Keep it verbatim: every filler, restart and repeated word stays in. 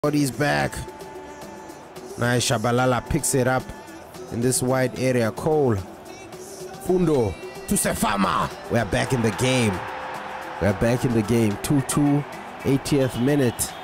He's back. Nice. Shabalala picks it up in this wide area. Cole. Fundo to Sifama. We're back in the game. We're back in the game. two two, eightieth minute.